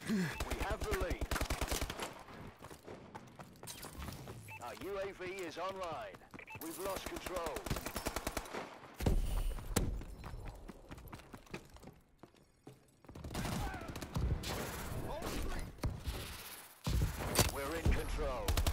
We have the lead. Our UAV is online. We've lost control. We're in control.